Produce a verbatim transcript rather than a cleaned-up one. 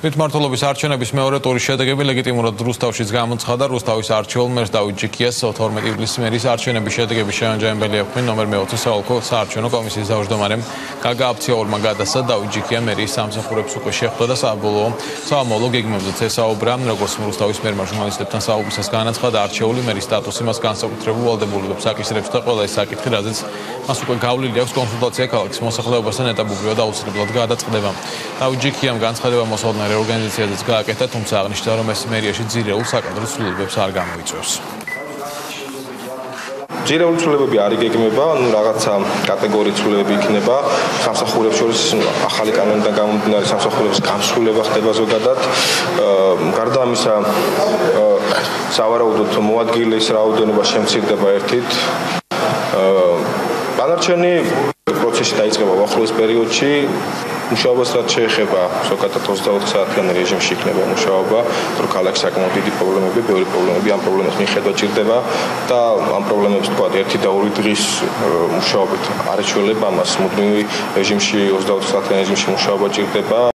თვითმმართველობის არჩევნების მეორე ტურის შედეგები ლეგიტიმურად რუსთავშიც გამოცხადდა. რუსთავის არჩეულ მერს დავით ჯიქიას თორმეტი ივლისის მერიის არჩევნების შედეგების შემაჯამებელი ოქმი ნომერ მეოცე საოლქო საარჩევნო კომისიის თვმჯდომარემ გაგა აფციაურმა გადასცა დავით ჯიქია მერიის სამსახურების უკვე შეხვდა და საბოლოო სამომავლო გეგმებზეც ესაუბრა. როგორც რუსთავის მერმა ჟურნალისტებთან საუბრისას განაცხადა, არჩეული მერის სტატუსი მას განსაკუთრებულ ვალდებულებებს აკისრებს და ყველა ეს საკითხი, რაზეც მას უკვე გავლილი აქვს კონსულტაცია ქალაქის მოსახლეობასთან ეტაპობრივად აუცილებლად გადაწყდება. დავით ჯიქიამ განცხადება მოსალოდნელ ორგანიზაციაზეც გააკეთა, თუმცა აღნიშნა, რომ ეს მერიაში ძირეულ საკადრო ცვლილებებს არ გამოიწვევს. ძირეული ცვლილებები არ იგეგმება, ანუ რაღაცა კატეგორიის ცვლილებები იქნება. სამსახურებს შორის ახალი კანონიდან გამომდინარე სამსახურების გამსხვილება ხდება ზოგადად. გარდა ამისა, სავარაუდოდ მოადგილის რაოდენობა შემცირდება ერთით. განარჩენი პროცესი დაიწყება უახლოეს პერიოდში. მუშაობას რაც შეეხება ზოგადად ოცდაოთხ საათიანი რეჟიმში იქნება მუშაობა, რომ ქალაქის საკმაოდ დიდი პრობლემები, ბევრი პრობლემები ამ პრობლემებს მიხედვით ჭირდება და ამ პრობლემებს თქვა ერთი და ორი დღის მუშაობით არ ეჩვენება მას მუდმივი რეჟიმში ოცდაოთხ საათიანი რეჟიმში მუშაობა ჭირდება.